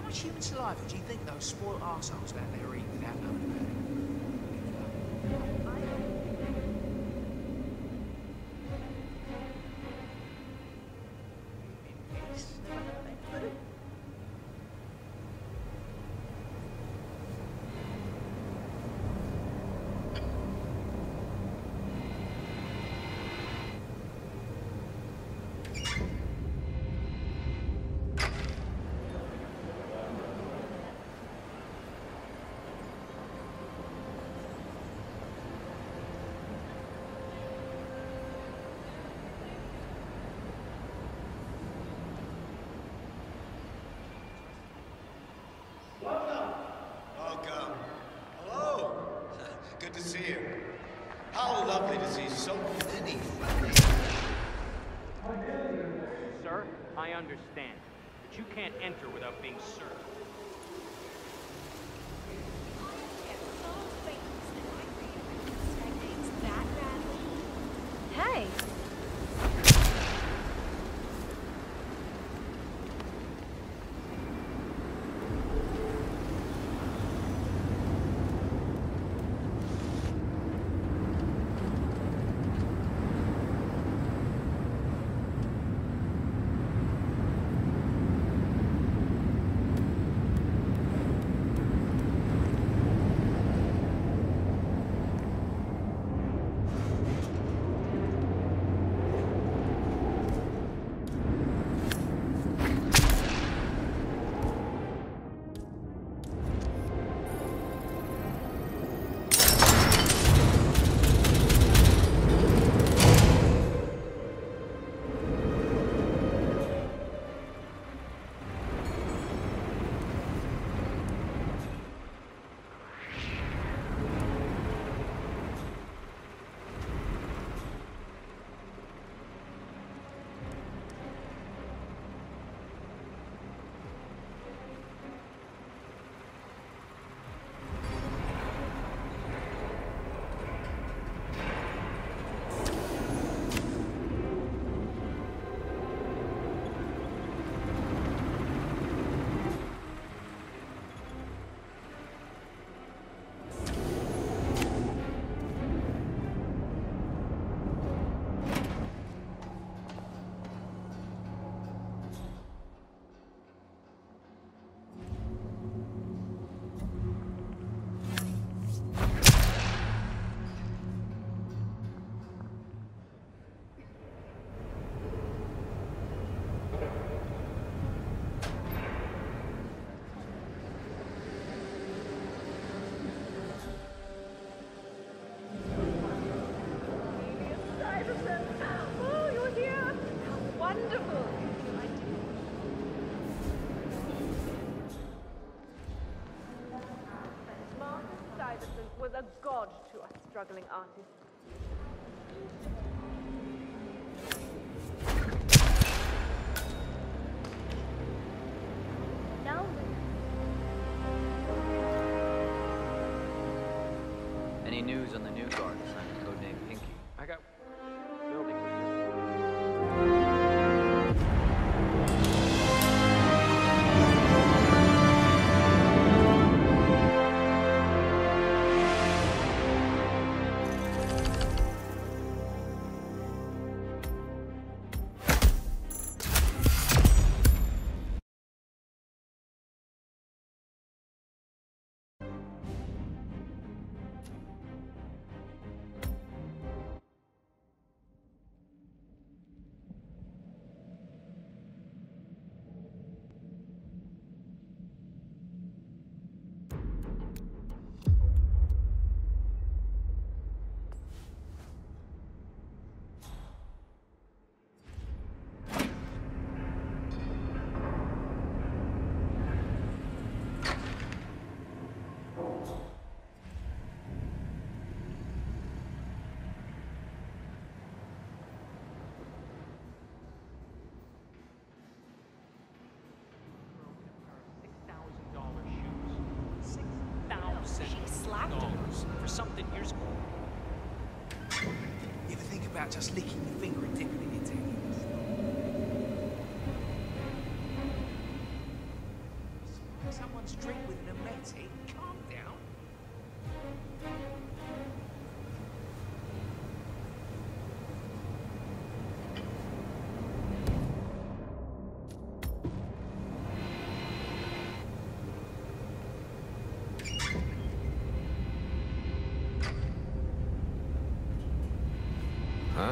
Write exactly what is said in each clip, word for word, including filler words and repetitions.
much human saliva do you think those spoiled arseholes out there eat without knowing about it? Good to see you. How lovely to see so many friends. Sir, I understand, but you can't enter without being served. Hey! Was a god to us struggling artists. No. Any news on the new guard assigned to codename Pinky? I got building for you. For something you're supposed. You ever think about just licking your finger and dipping it into it? Huh?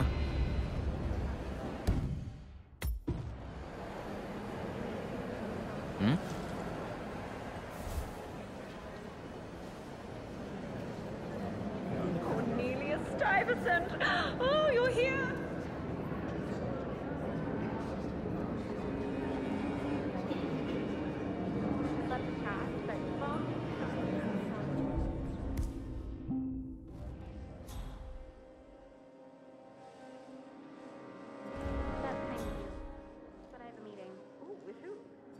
Hmm? Cornelia Stuyvesant! Oh, you're here! Let the cat, but Mom. That's thank you. But I have a meeting. Ooh, with who?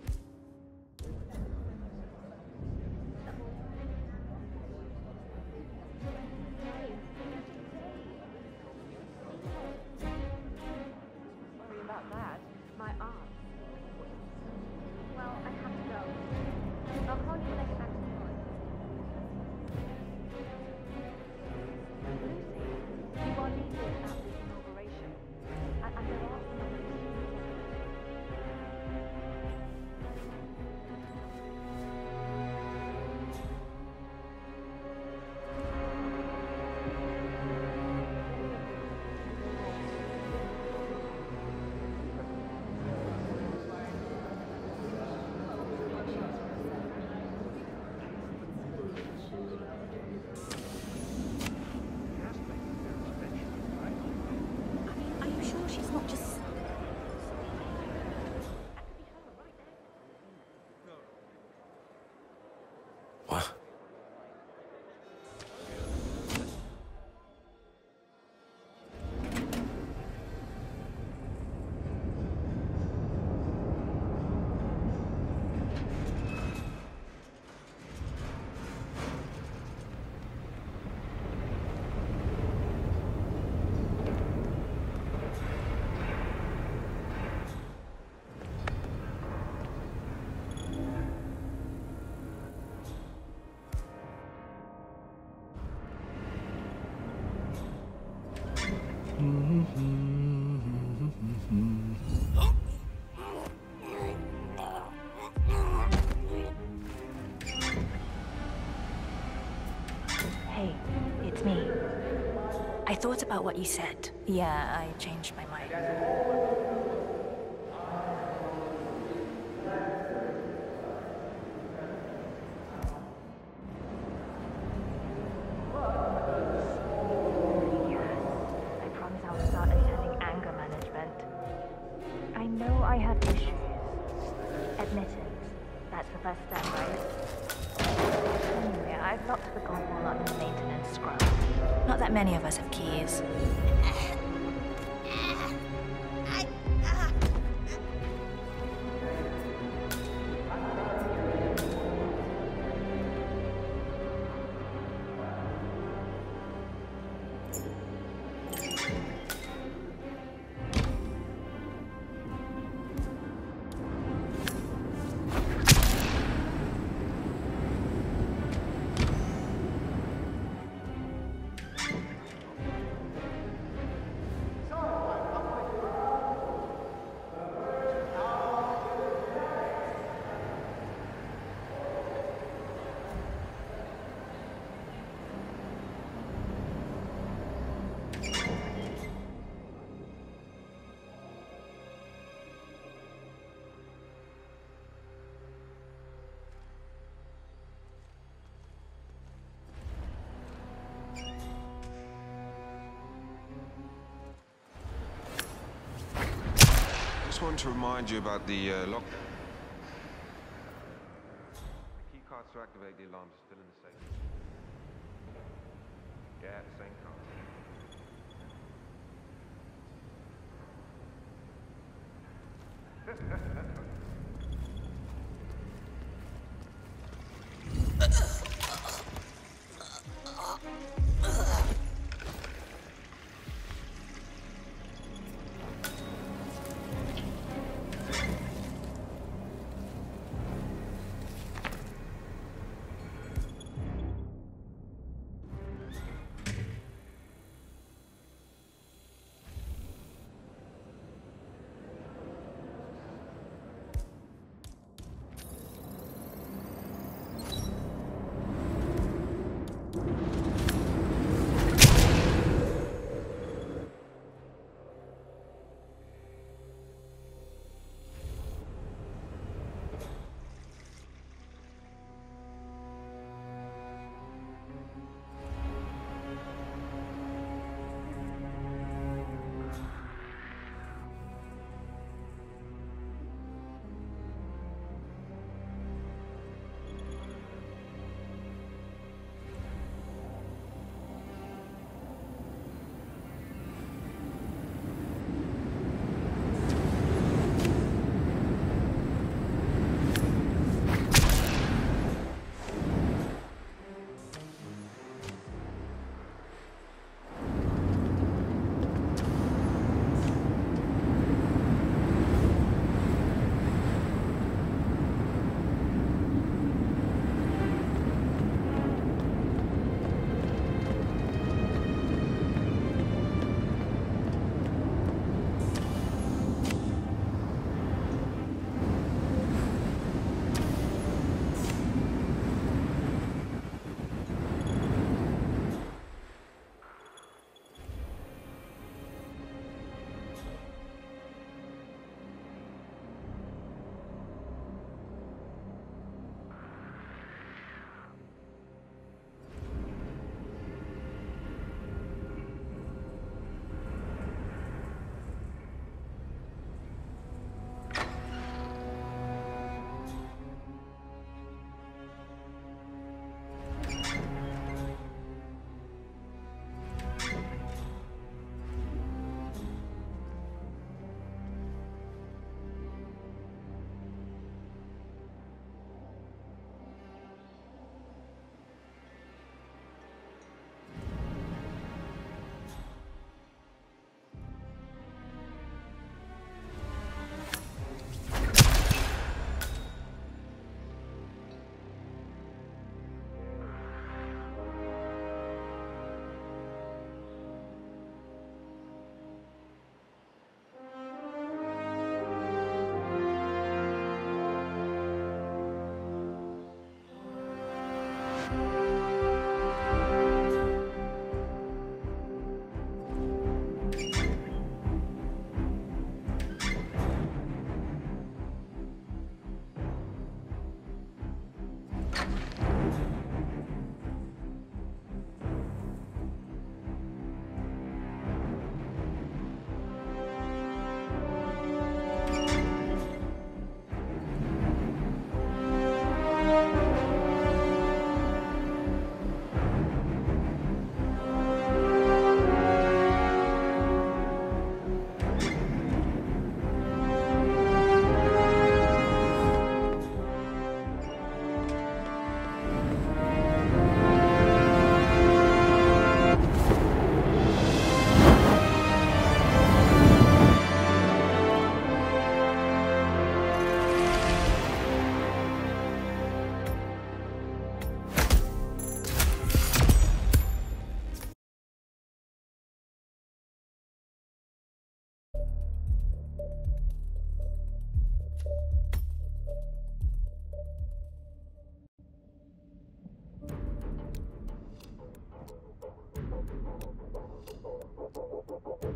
Sorry about that. My aunt. Well, I have to go. I'll call you when I get back to the line. Lucy, you are needed at this inauguration. And, and there are some others. Are you sure she's not just... What? Hey, it's me. I thought about what you said. Yeah, I changed my mind. I promise I'll start attending anger management. I know I have issues. Admittance. That's the first step, right? Anyway, I've locked the Godwall on the maintenance scrub. Not that many of us have keys. Just wanted to remind you about the uh, lock. The key cards to activate the alarms are still in the safe. Yeah, same card.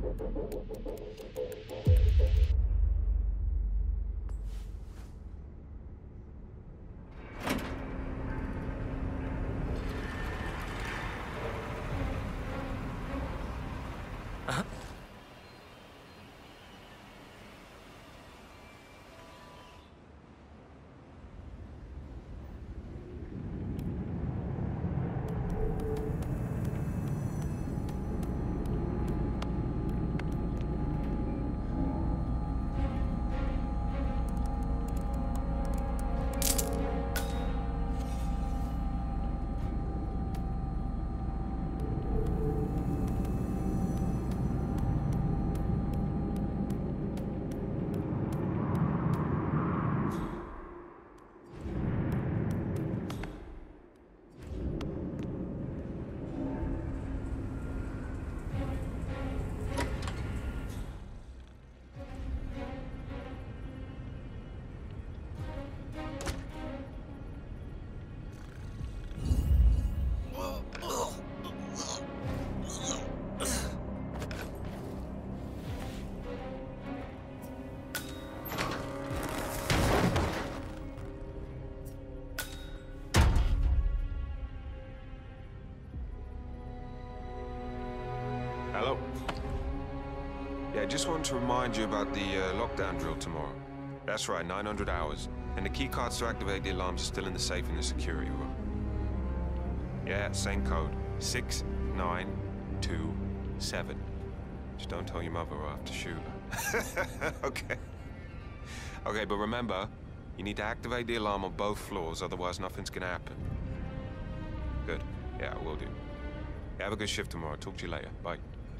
Hello. Yeah, I just wanted to remind you about the uh, lockdown drill tomorrow. That's right, nine hundred hours. And the keycards to activate the alarms are still in the safe in the security room. Yeah, same code. six nine two seven. Just don't tell your mother or I'll have to shoot her. Okay. Okay, but remember, you need to activate the alarm on both floors, otherwise nothing's gonna happen. Good. Yeah, I will do. Yeah, have a good shift tomorrow. Talk to you later. Bye.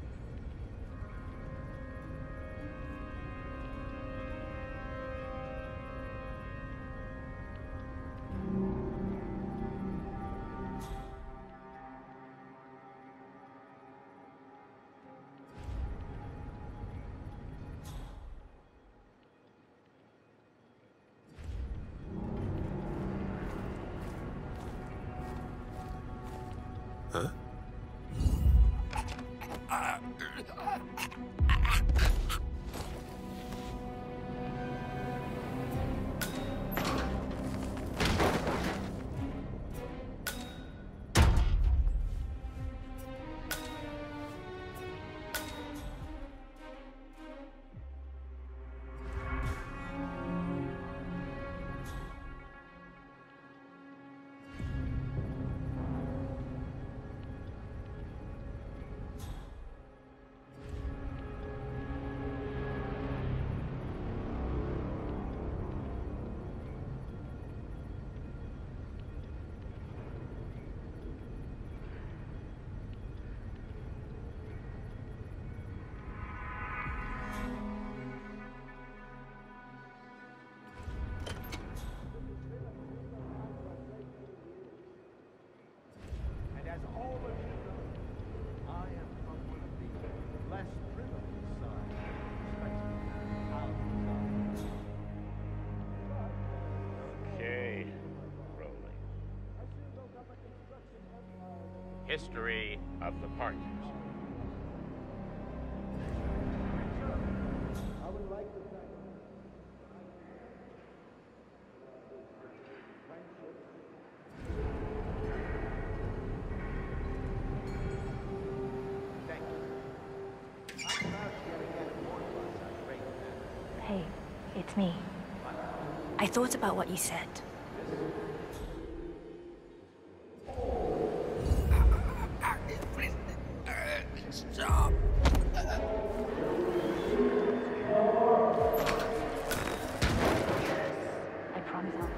Huh? History of the Partners. Hey, it's me. I thought about what you said. Stop! I promise I'll...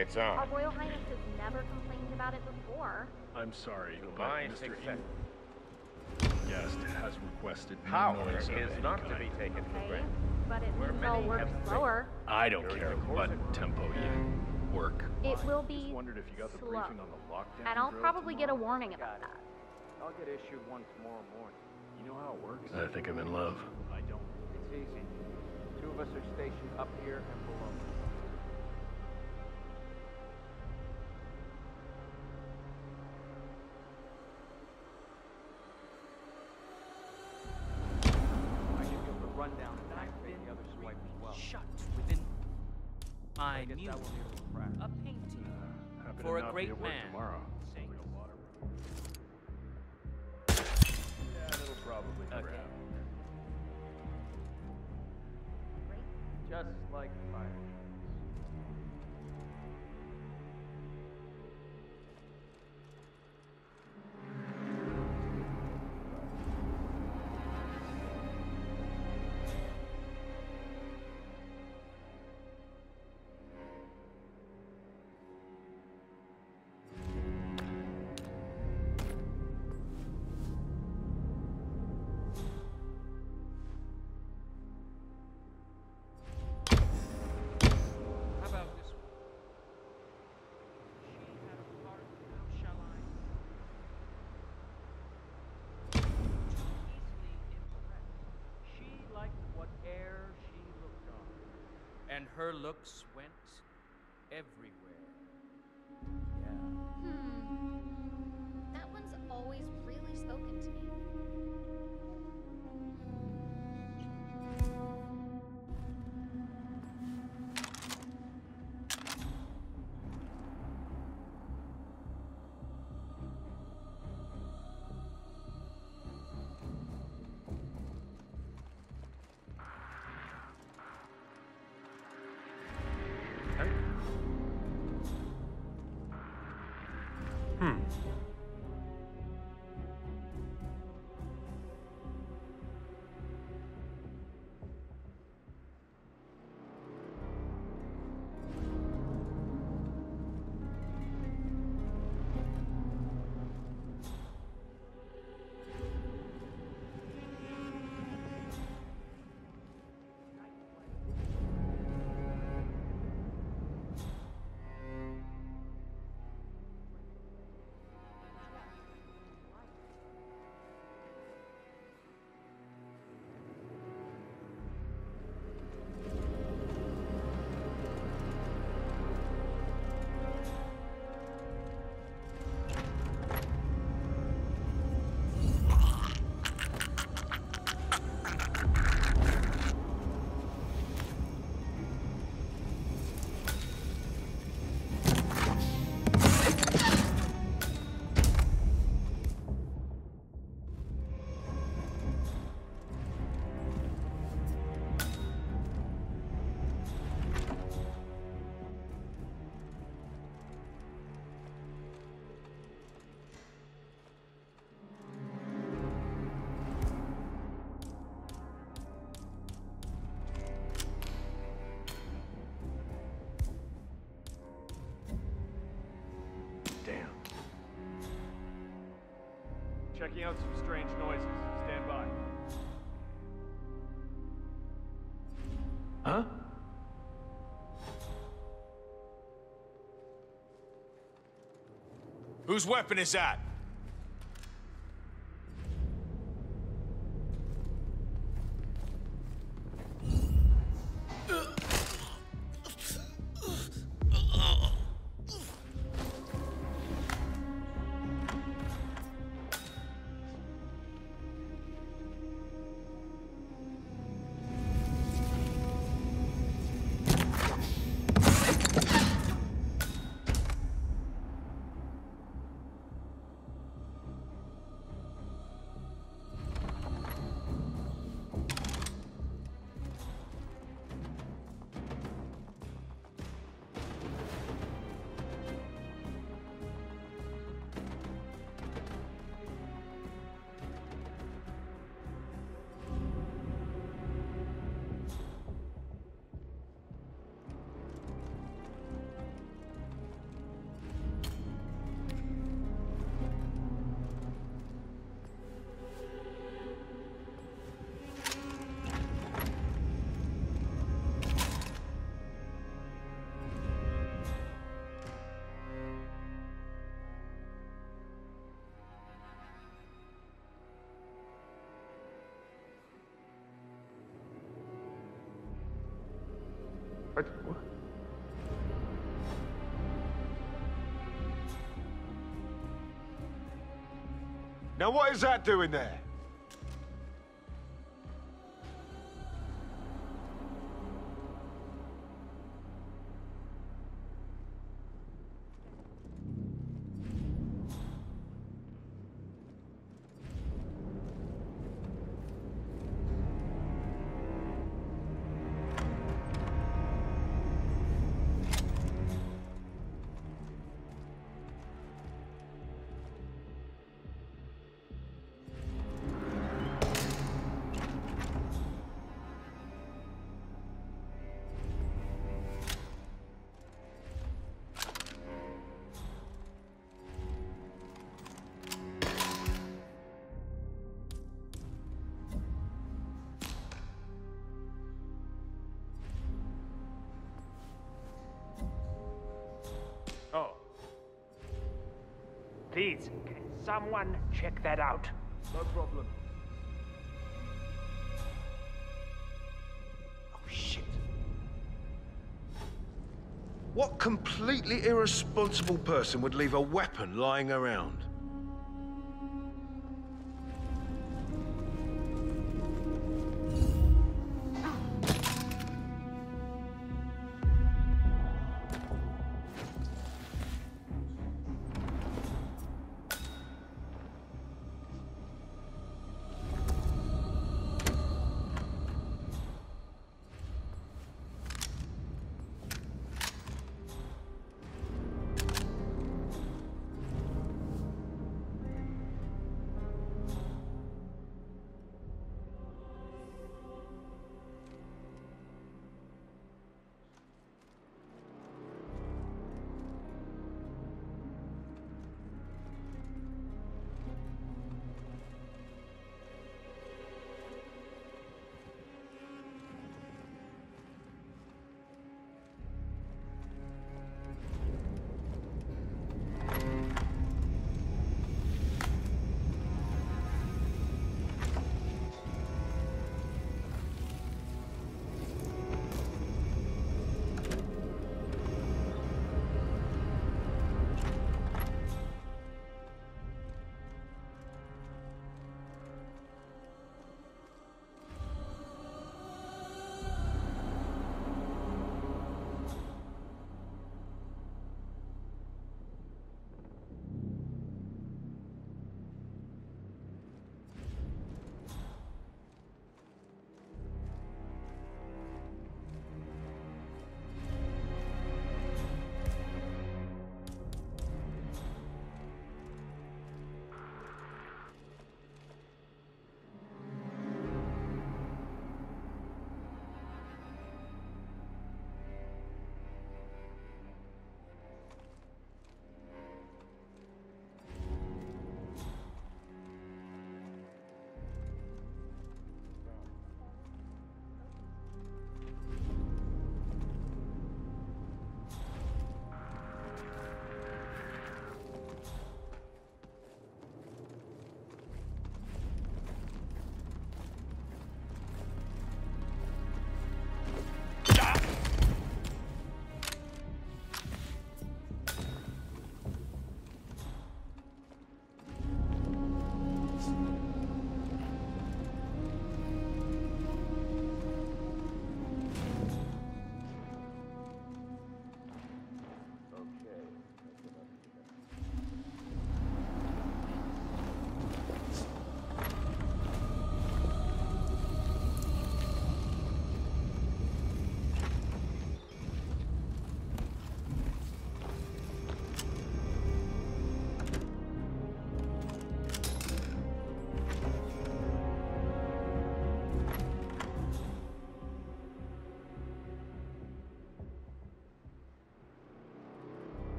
It's Our on. Royal Highness has never complained about it before. I'm sorry, You but mind Mister accept- Guest has requested no Power noise of is any not to kind. be taken for Okay, granted. but it Where means many I'll work have faith. slower. I don't During care the course what of- tempo you work. It will Just be wondered if you got the slow. briefing on the lockdown And I'll drill probably get a tomorrow? warning about that. I'll get issued one tomorrow morning. You know how it works? I think I'm in love. I don't. It's easy. Two of us are stationed up here and below. I give you the rundown and activate the other swipe as well. Shut within my I guess muse. that will be a little practice. A painting Happy for to a not great be at work man. tomorrow. Sing. Yeah, that'll probably Okay. grab. Just like fire. How about this one? She had a heart, how shall I? Too easily impressed. She liked whate'er she looked on, and her looks went everywhere. Yeah. Hmm. That one's always really spoken to me. Hmm. Damn. Checking out some strange noises. Stand by. Huh? Whose weapon is that? I, what? Now what is that doing there? Oh. Please, can someone check that out? No problem. Oh, shit. What completely irresponsible person would leave a weapon lying around?